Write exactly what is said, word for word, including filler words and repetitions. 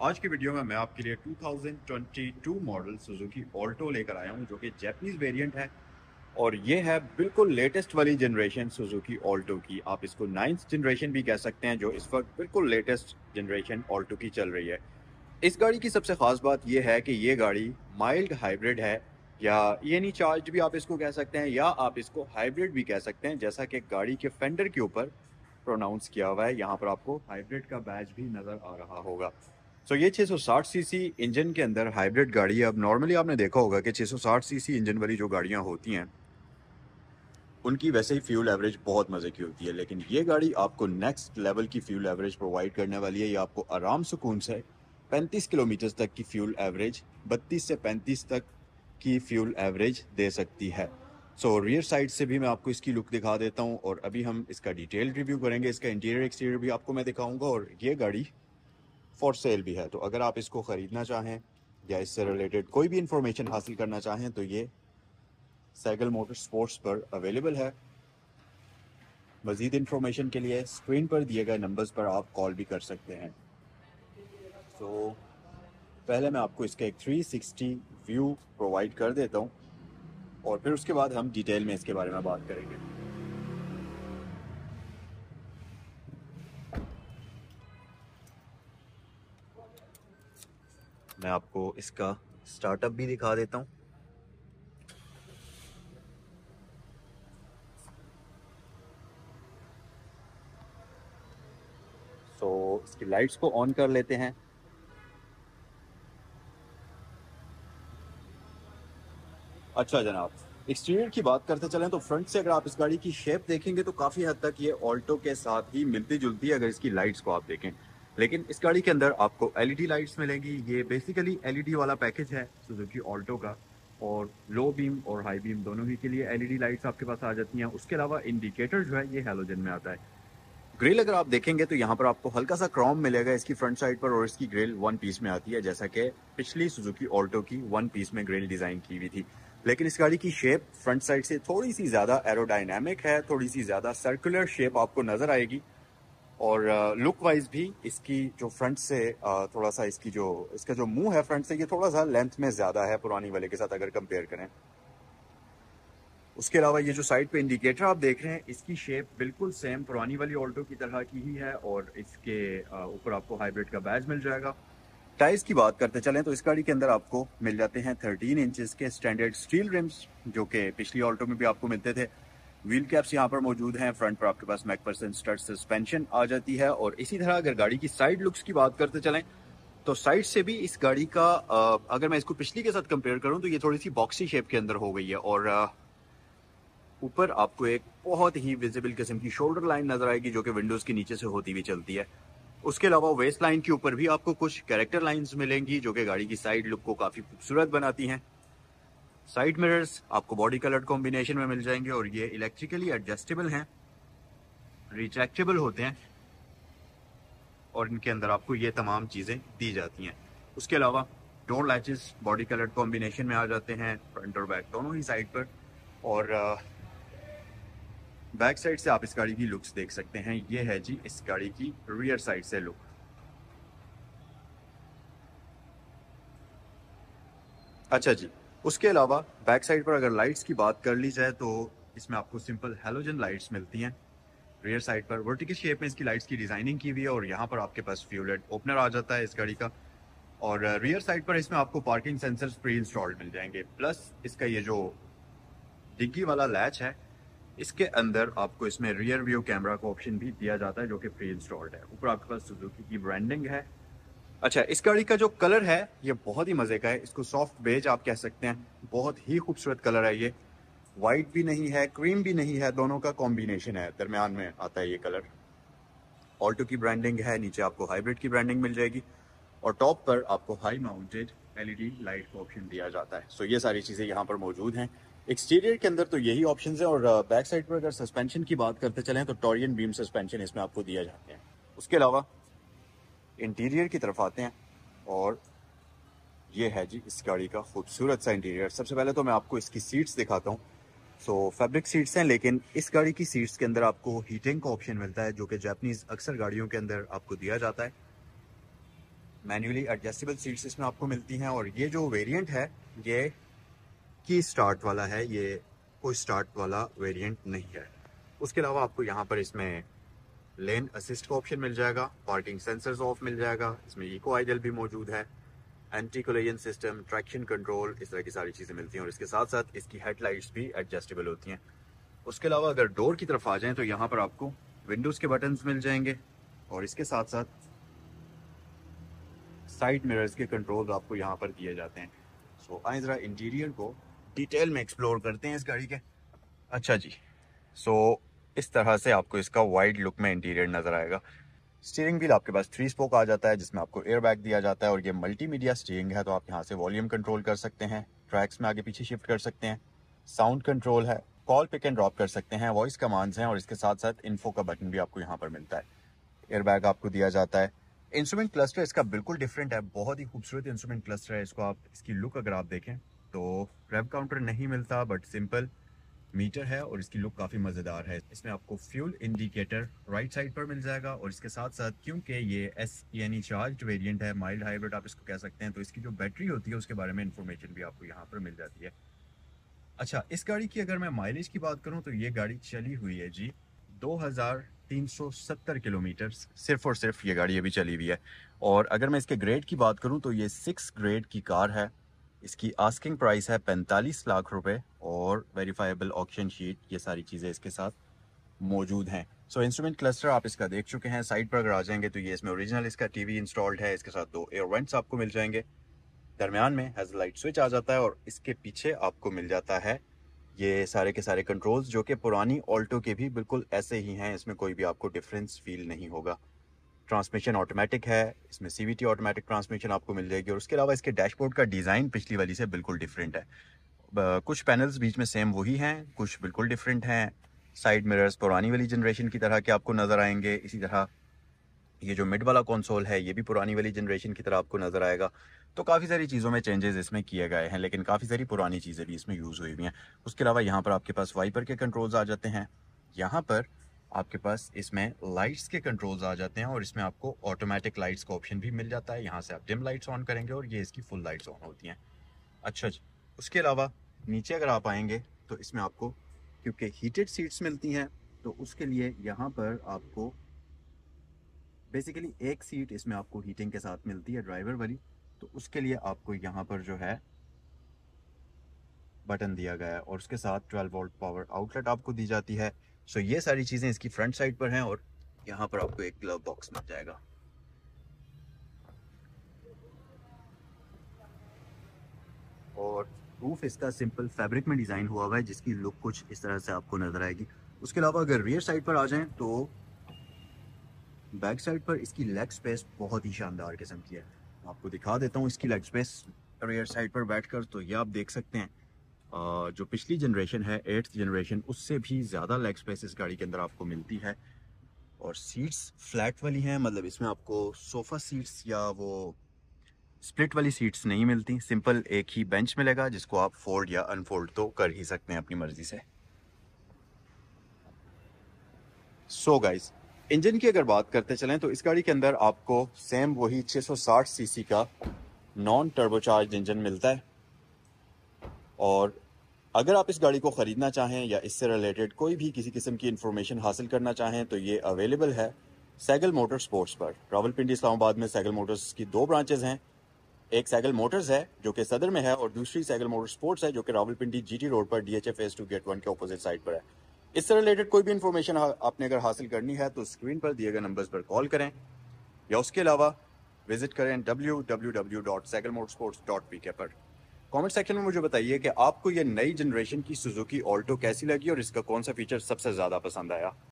आज की वीडियो में मैं आपके लिए दो हज़ार बाईस मॉडल सुजुकी ऑल्टो लेकर आया हूं जो कि जैपनीज वेरिएंट है। और ये है बिल्कुल लेटेस्ट वाली जनरेशन सुजुकी ऑल्टो की। आप इसको नाइन्थ जनरेशन भी कह सकते हैं, जो इस वक्त बिल्कुल लेटेस्ट जनरेशन ऑल्टो की चल रही है। इस गाड़ी की सबसे खास बात यह है कि ये गाड़ी माइल्ड हाइब्रिड है, या ये नहीं चार्ज भी आप इसको कह सकते हैं, या आप इसको हाइब्रिड भी कह सकते हैं, जैसा कि गाड़ी के फेंडर के ऊपर प्रोनाउंस किया हुआ है। यहाँ पर आपको हाइब्रिड का बैज भी नजर आ रहा होगा। सो ये छह सौ साठ सीसी इंजन के अंदर हाइब्रिड गाड़ी है। अब नॉर्मली आपने देखा होगा कि छह सौ साठ सीसी इंजन वाली जो गाड़ियां होती हैं उनकी वैसे ही फ्यूल एवरेज बहुत मजे की होती है, लेकिन ये गाड़ी आपको नेक्स्ट लेवल की फ्यूल एवरेज प्रोवाइड करने वाली है। ये आपको आराम सुकून से पैंतीस किलोमीटर तक की फ्यूल एवरेज, बत्तीस से पैंतीस तक की फ्यूल एवरेज दे सकती है। सो रियर साइड से भी मैं आपको इसकी लुक दिखा देता हूँ, और अभी हम इसका डिटेल रिव्यू करेंगे। इसका इंटीरियर एक्सटीरियर भी आपको मैं दिखाऊंगा, और ये गाड़ी फॉर सेल भी है। तो अगर आप इसको ख़रीदना चाहें या इससे रिलेटेड कोई भी इंफॉर्मेशन हासिल करना चाहें तो ये सैगल मोटर स्पोर्ट्स पर अवेलेबल है। मज़ीद इंफॉर्मेशन के लिए स्क्रीन पर दिए गए नंबर्स पर आप कॉल भी कर सकते हैं। तो पहले मैं आपको इसका एक थ्री सिक्सटी व्यू प्रोवाइड कर देता हूँ, और फिर उसके बाद हम डिटेल में इसके बारे में बात करेंगे। मैं आपको इसका स्टार्टअप भी दिखा देता हूँ। तो इसकी लाइट्स को ऑन कर लेते हैं। अच्छा जनाब, एक्सटीरियर की बात करते चलें तो फ्रंट से अगर आप इस गाड़ी की शेप देखेंगे तो काफ़ी हद तक ये ऑल्टो के साथ ही मिलती जुलती है अगर इसकी लाइट्स को आप देखें। लेकिन इस गाड़ी के अंदर आपको एलईडी लाइट्स मिलेंगी। ये बेसिकली एलईडी वाला पैकेज है सुजुकी ऑल्टो का, और लो बीम और हाई बीम दोनों ही के लिए एलईडी लाइट्स आपके पास आ जाती हैं। उसके अलावा इंडिकेटर जो है ये हैलोजन में आता है। ग्रिल अगर आप देखेंगे तो यहाँ पर आपको हल्का सा क्रोम मिलेगा इसकी फ्रंट साइड पर, और इसकी ग्रिल वन पीस में आती है, जैसा कि पिछली सुजुकी ऑल्टो की वन पीस में ग्रिल डिजाइन की हुई थी। लेकिन इस गाड़ी की शेप फ्रंट साइड से थोड़ी सी ज्यादा एरोडायनामिक है, थोड़ी सी ज्यादा सर्कुलर शेप आपको नजर आएगी। और लुक वाइज भी इसकी जो फ्रंट से uh, थोड़ा सा इसकी जो इसका जो मुंह है फ्रंट से, ये थोड़ा सा लेंथ में ज्यादा है पुरानी वाले के साथ अगर कंपेयर करें। उसके अलावा ये जो साइड पे इंडिकेटर आप देख रहे हैं, इसकी शेप बिल्कुल सेम पुरानी वाली ऑल्टो की तरह की ही है, और इसके ऊपर आपको हाइब्रिड का बैज मिल जाएगा। टायर्स की बात करते चलें तो इस गाड़ी के अंदर आपको मिल जाते हैं थर्टीन इंचेस के स्टैंडर्ड स्टील रिम्स, जो कि पिछली ऑल्टो में भी आपको मिलते थे। व्हील कैप्स यहाँ पर मौजूद हैं। फ्रंट पर आपके पास मैकफरसन स्टड सस्पेंशन आ जाती है। और इसी तरह अगर गाड़ी की साइड लुक्स की बात करते चलें तो साइड से भी इस गाड़ी का अगर मैं इसको पिछली के साथ कंपेयर करूं तो ये थोड़ी सी बॉक्सी शेप के अंदर हो गई है। और ऊपर आपको एक बहुत ही विजिबल किस्म की शोल्डर लाइन नजर आएगी, जो कि विंडोज के नीचे से होती हुई चलती है। उसके अलावा वेस्ट लाइन के ऊपर भी आपको कुछ कैरेक्टर लाइंस मिलेंगी, जो कि गाड़ी की साइड लुक को काफी खूबसूरत बनाती हैं। साइड मिरर्स आपको बॉडी कलर कॉम्बिनेशन में मिल जाएंगे, और ये इलेक्ट्रिकली एडजस्टेबल हैं, रिट्रैक्टेबल होते हैं, और इनके अंदर आपको ये तमाम चीजें दी जाती हैं। उसके अलावा door latches body colour combination में आ जाते हैं, फ्रंट और बैक दोनों ही साइड पर। और बैक साइड से आप इस गाड़ी की लुक्स देख सकते हैं। ये है जी इस गाड़ी की रियर साइड से लुक। अच्छा जी, उसके अलावा बैक साइड पर अगर लाइट्स की बात कर ली जाए तो इसमें आपको सिंपल हैलोजन लाइट्स मिलती हैं। रियर साइड पर वर्टिकल शेप में इसकी लाइट्स की डिजाइनिंग की हुई है, और यहाँ पर आपके पास फ्यूलेट ओपनर आ जाता है इस गाड़ी का। और रियर साइड पर इसमें आपको पार्किंग सेंसर्स प्री इंस्टॉल्ड मिल जाएंगे। प्लस इसका ये जो डिग्गी वाला लैच है, इसके अंदर आपको इसमें रियर व्यू कैमरा का ऑप्शन भी दिया जाता है, जो कि प्री इंस्टॉल्ड है। ऊपर आपके पास सुजुकी की ब्रांडिंग है। अच्छा, इस गाड़ी का जो कलर है ये बहुत ही मजे का है। इसको सॉफ्ट बेज आप कह सकते हैं। बहुत ही खूबसूरत कलर है ये। वाइट भी नहीं है, क्रीम भी नहीं है, दोनों का कॉम्बिनेशन है, दरमियान में आता है ये कलर। ऑल्टो की ब्रांडिंग है, नीचे आपको हाइब्रिड की ब्रांडिंग मिल जाएगी, और टॉप पर आपको हाई माउंटेड एलईडी लाइट का ऑप्शन दिया जाता है। सो ये सारी चीजें यहाँ पर मौजूद हैं। एक्सटीरियर के अंदर तो यही ऑप्शंस हैं। और बैक साइड पर अगर सस्पेंशन की बात करते चलें तो टोरियन बीम सस्पेंशन इसमें आपको दिया जाते हैं। उसके अलावा इंटीरियर की तरफ आते हैं, और ये है जी इस गाड़ी का खूबसूरत सा इंटीरियर। सबसे पहले तो मैं आपको इसकी सीट्स दिखाता हूँ। सो फैब्रिक सीट्स हैं, लेकिन इस गाड़ी की सीट्स के अंदर आपको हीटिंग का ऑप्शन मिलता है, जो कि जापानीज अक्सर गाड़ियों के अंदर आपको दिया जाता है। मैन्युअली एडजस्टेबल सीट्स इसमें आपको मिलती हैं। और ये जो वेरिएंट है ये की स्टार्ट वाला है, ये कोई स्टार्ट वाला वेरिएंट नहीं है। उसके अलावा आपको यहाँ पर इसमें लेन असिस्ट का ऑप्शन मिल जाएगा, पार्किंग सेंसर्स ऑफ मिल जाएगा, इसमें इको आइडल भी मौजूद है, anti collision system, traction control, इस तरह की सारी चीज़ें मिलती हैं। और इसके साथ साथ इसकी हेडलाइट्स भी एडजस्टेबल होती हैं। उसके अलावा अगर डोर की तरफ आ जाएं तो यहाँ पर आपको विंडोज़ के बटन्स मिल जाएंगे और इसके साथ साथ साइड मिरर्स के कंट्रोल आपको यहाँ पर दिए जाते हैं। सो आइए ज़रा इंटीरियर को डिटेल में एक्सप्लोर करते हैं इस गाड़ी के। अच्छा जी, सो इस तरह से आपको इसका वाइड लुक में इंटीरियर नज़र आएगा। स्टीयरिंग व्हील आपके पास थ्री स्पोक आ जाता है जिसमें आपको एयर बैग दिया जाता है और ये मल्टीमीडिया स्टीयरिंग है, तो आप यहाँ से वॉल्यूम कंट्रोल कर सकते हैं, ट्रैक्स में आगे पीछे शिफ्ट कर सकते हैं, साउंड कंट्रोल है, कॉल पिक एंड ड्रॉप कर सकते हैं, वॉइस कमांड्स हैं और इसके साथ साथ इन्फो का बटन भी आपको यहाँ पर मिलता है। एयर बैग आपको दिया जाता है। इंस्ट्रूमेंट क्लस्टर इसका बिल्कुल डिफरेंट है, बहुत ही खूबसूरत इंस्ट्रूमेंट क्लस्टर है। इसको आप इसकी लुक अगर आप देखें तो रेव काउंटर नहीं मिलता बट सिंपल मीटर है और इसकी लुक काफ़ी मज़ेदार है। इसमें आपको फ्यूल इंडिकेटर राइट साइड पर मिल जाएगा और इसके साथ साथ क्योंकि ये एस यानी चार्ज वेरिएंट है, माइल्ड हाइब्रिड आप इसको कह सकते हैं, तो इसकी जो बैटरी होती है उसके बारे में इंफॉर्मेशन भी आपको यहाँ पर मिल जाती है। अच्छा, इस गाड़ी की अगर मैं माइलेज की बात करूँ तो ये गाड़ी चली हुई है जी दो हज़ार तीन सौ सत्तर किलोमीटर, सिर्फ और सिर्फ ये गाड़ी अभी चली हुई है। और अगर मैं इसके ग्रेड की बात करूँ तो ये सिक्स ग्रेड की कार है। इसकी आस्किंग प्राइस है पैंतालीस लाख रुपए और वेरीफाइबल ऑक्शन शीट, ये सारी चीज़ें इसके साथ मौजूद हैं। सो इंस्ट्रूमेंट क्लस्टर आप इसका देख चुके हैं। साइड पर अगर आ जाएंगे तो ये इसमें ओरिजिनल इसका टीवी इंस्टॉल्ड है, इसके साथ दो एयर वेंट्स आपको मिल जाएंगे, दरमियान में हेडलाइट स्विच आ जाता है और इसके पीछे आपको मिल जाता है ये सारे के सारे कंट्रोल्स जो कि पुरानी ऑल्टो के भी बिल्कुल ऐसे ही हैं, इसमें कोई भी आपको डिफरेंस फील नहीं होगा। ट्रांसमिशन ऑटोमेटिक है, इसमें सीवीटी ऑटोमेटिक ट्रांसमिशन आपको मिल जाएगी और उसके अलावा इसके डैशबोर्ड का डिज़ाइन पिछली वाली से बिल्कुल डिफरेंट है। कुछ पैनल्स बीच में सेम वही हैं, कुछ बिल्कुल डिफरेंट हैं। साइड मिरर्स पुरानी वाली जनरेशन की तरह के आपको नज़र आएंगे। इसी तरह ये जो मिड वाला कंसोल है ये भी पुरानी वाली जनरेशन की तरह आपको नज़र आएगा। तो काफ़ी सारी चीज़ों में चेंजेस इसमें किए गए हैं, लेकिन काफ़ी सारी पुरानी चीज़ें भी इसमें यूज़ हुई हुई हैं। उसके अलावा यहाँ पर आपके पास वाइपर के कंट्रोल्स आ जाते हैं, यहाँ पर आपके पास इसमें लाइट्स के कंट्रोल्स आ जाते हैं और इसमें आपको ऑटोमेटिक लाइट्स का ऑप्शन भी मिल जाता है। यहाँ से आप डिम लाइट्स ऑन करेंगे और ये इसकी फुल लाइट्स ऑन होती हैं। अच्छा जी, उसके अलावा नीचे अगर आप आएंगे तो इसमें आपको क्योंकि हीटेड सीट्स मिलती हैं तो उसके लिए यहाँ पर आपको बेसिकली एक सीट इसमें आपको हीटिंग के साथ मिलती है ड्राइवर वाली, तो उसके लिए आपको यहाँ पर जो है बटन दिया गया है और उसके साथ ट्वेल्व वोल्ट पावर आउटलेट आपको दी जाती है। सो ये सारी चीज़ें इसकी फ्रंट साइड पर हैं और यहाँ पर आपको एक ग्लव बॉक्स मिल जाएगा। और रूफ इसका सिंपल फैब्रिक में डिज़ाइन हुआ हुआ है जिसकी लुक कुछ इस तरह से आपको नज़र आएगी। उसके अलावा अगर रियर साइड पर आ जाएं तो बैक साइड पर इसकी लेग स्पेस बहुत ही शानदार किस्म की है। आपको दिखा देता हूँ इसकी लेग स्पेस रियर साइड पर बैठकर, तो ये आप देख सकते हैं जो पिछली जनरेशन है एट्थ जनरेशन उससे भी ज़्यादा लेग स्पेस इस गाड़ी के अंदर आपको मिलती है। और सीट्स फ्लैट वाली हैं, मतलब इसमें आपको सोफ़ा सीट्स या वो स्प्लिट वाली सीट्स नहीं मिलती। सिंपल एक ही बेंच मिलेगा जिसको आप फोल्ड या अनफोल्ड तो कर ही सकते हैं अपनी मर्जी से। सो गाइस, इंजन की अगर बात करते चलें तो इस गाड़ी के अंदर आपको सेम वही छह सौ साठ सीसी का नॉन टर्बोचार्ज इंजन मिलता है। और अगर आप इस गाड़ी को ख़रीदना चाहें या इससे रिलेटेड कोई भी किसी किस्म की इंफॉर्मेशन हासिल करना चाहें तो ये अवेलेबल है सैगल मोटर स्पोर्ट्स पर। रावलपिंडी इस्लामाबाद में सैगल मोटर्स की दो ब्रांचेज हैं, एक सैगल मोटर्स है जो कि सदर में है और दूसरी सैगल मोटर स्पोर्ट्स है जो कि रावलपिंडी जीटी रोड पर DHA phase two gate one के ऑपोजिट साइड पर है। इससे रिलेटेड कोई भी इंफॉर्मेशन आपने अगर हासिल करनी है तो स्क्रीन पर दिए गए नंबर्स पर कॉल करें या उसके अलावा विजिट करें W W W dot Sehgal motorsports dot P K पर। कमेंट सेक्शन में मुझे बताइए कि आपको ये नई जनरेशन की सुजुकी ऑल्टो कैसी लगी और इसका कौन सा फीचर सबसे ज़्यादा पसंद आया।